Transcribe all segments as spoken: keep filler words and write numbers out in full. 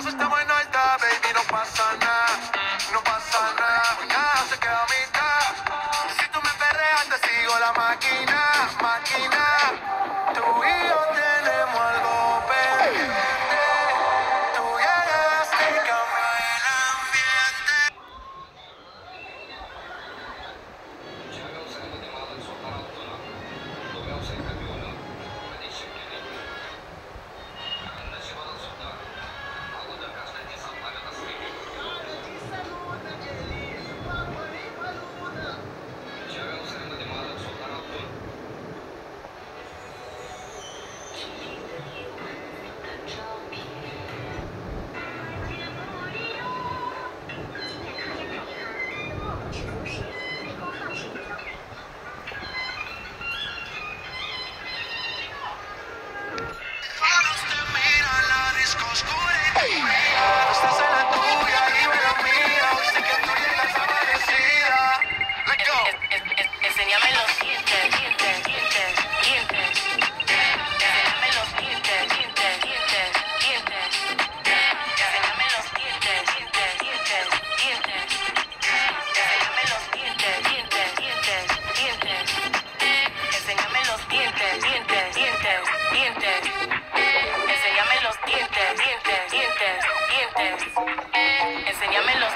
Entonces estamos en alta, baby, no pasa nada, no pasa nada, nada se queda a mitad. Si tú me perreas, te sigo la máquina, máquina. Tú y yo tenemos algo pendiente. Tú llegaste y cambió el ambiente. Enséñame los dientes, dientes, dientes, dientes. Enséñame los dientes, dientes, dientes, dientes. Enséñame los dientes, dientes, dientes, dientes. Enséñame los dientes, dientes, dientes, dientes. Enséñame los dientes, dientes, dientes, dientes. Enséñame los dientes, dientes, dientes, dientes. Enséñame los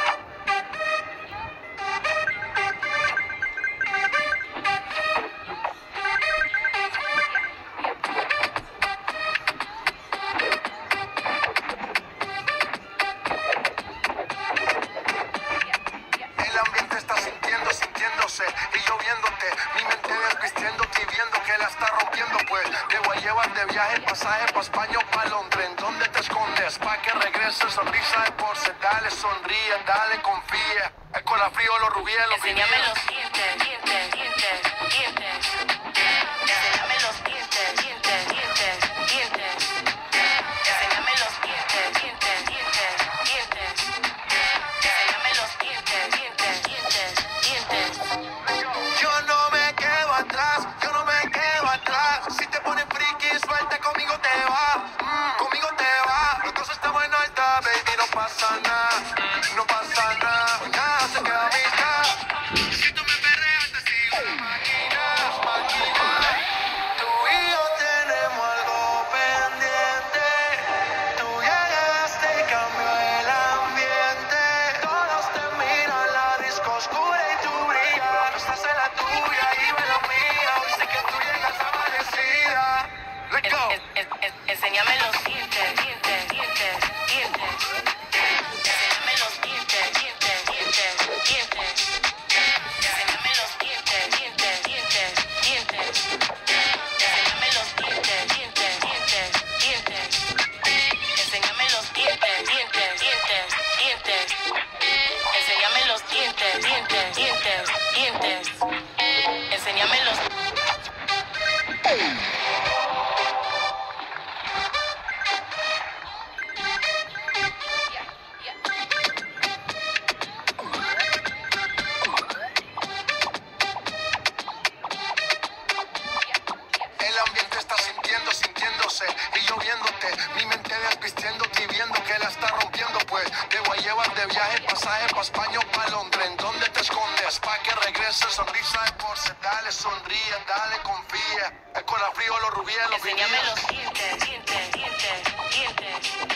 El ambiente está sintiendo, sintiéndose y yo viéndote, mi mente desvistiéndote y viendo que la está rompiendo, pues te voy a llevar de viaje, pasaje pa' España o pa' Londres. ¿En dónde te escondes? Pa' que regrese, sonrisa de porce, dale, sonríe, dale, confía. El colafrío, los rubíes, los Enséñame los dientes, dientes, dientes, dientes. Enséñame los dientes, dientes, dientes, dientes. Enséñame los dientes, dientes, dientes, dientes. Enséñame los dientes, dientes, dientes, dientes. Yo no me quedo atrás, yo no me quedo atrás. Si te pones friki, suelta, conmigo te va, mm, conmigo te va. Entonces estamos en alta, baby, no pasa nada, no pasa nada, nada se queda a mitad. Si tú me perreas, te sigo la máquina, máquina. Tú y yo tenemos algo pendiente. Tú llegaste y cambió el ambiente. Todos te miran, la disco oscura y tú brillas. Tú estás en la tuya y yo en la mía. Hoy sé que tú llegas amanecida. Let's go. En- en- en- Enséñame los dientes, dientes, dientes, dientes. Enséñame los dientes, dientes, dientes, dientes. Enséñame los dientes, dientes, dientes, dientes. Enséñame los dientes, dientes, dientes, dientes. Enséñame los dientes, dientes, dientes, dientes. Enséñame los dientes, dientes, dientes, dientes. Enséñame los El ambiente está sintiendo, sintiéndose y yo viéndote, mi mente desvistiéndote y viendo que la está rompiendo, pues te voy a llevar de viaje, pasaje pa' España o pa' Londres. ¿En dónde te escondes? Pa' que regrese, sonrisa de porce, dale, sonríe, dale, confía. El colafrío, los rubíes, los Enséñame viníes. los dientes, dientes, dientes, dientes.